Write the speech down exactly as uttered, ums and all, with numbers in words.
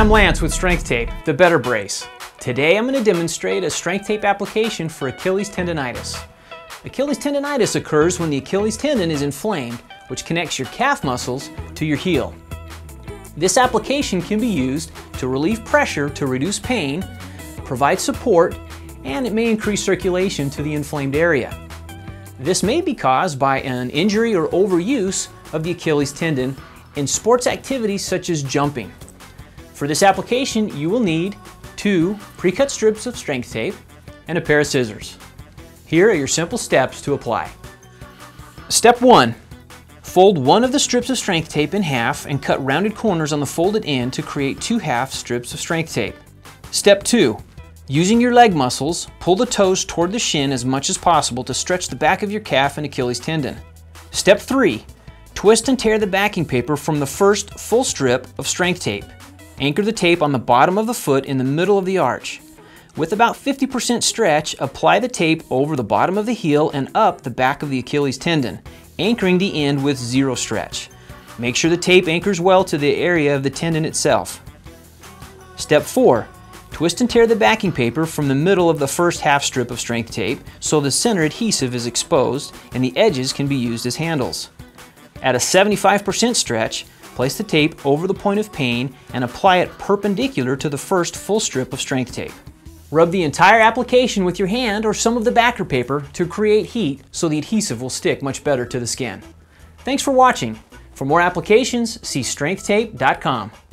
I'm Lance with Strength Tape, the Better Brace. Today I'm going to demonstrate a strength tape application for Achilles tendonitis. Achilles tendonitis occurs when the Achilles tendon is inflamed, which connects your calf muscles to your heel. This application can be used to relieve pressure to reduce pain, provide support, and it may increase circulation to the inflamed area. This may be caused by an injury or overuse of the Achilles tendon in sports activities such as jumping. For this application, you will need two pre-cut strips of strength tape and a pair of scissors. Here are your simple steps to apply. Step one. Fold one of the strips of strength tape in half and cut rounded corners on the folded end to create two half strips of strength tape. Step two. Using your leg muscles, pull the toes toward the shin as much as possible to stretch the back of your calf and Achilles tendon. Step three. Twist and tear the backing paper from the first full strip of strength tape. Anchor the tape on the bottom of the foot in the middle of the arch. With about fifty percent stretch, apply the tape over the bottom of the heel and up the back of the Achilles tendon, anchoring the end with zero stretch. Make sure the tape anchors well to the area of the tendon itself. Step four. Twist and tear the backing paper from the middle of the first half strip of strength tape so the center adhesive is exposed and the edges can be used as handles. At a seventy-five percent stretch, place the tape over the point of pain and apply it perpendicular to the first full strip of strength tape. Rub the entire application with your hand or some of the backer paper to create heat so the adhesive will stick much better to the skin. Thanks for watching. For more applications, see strength tape dot com.